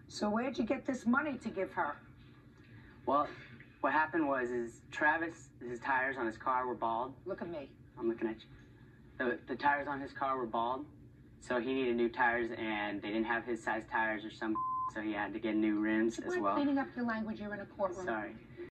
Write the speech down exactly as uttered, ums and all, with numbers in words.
So where'd you get this money to give her? Well, what happened was is Travis, his tires on his car were bald. Look at me. I'm looking at you. The, the tires on his car were bald, so he needed new tires, and they didn't have his size tires or some, so he had to get new rims as well. Cleaning up your language, you're in a courtroom. Sorry.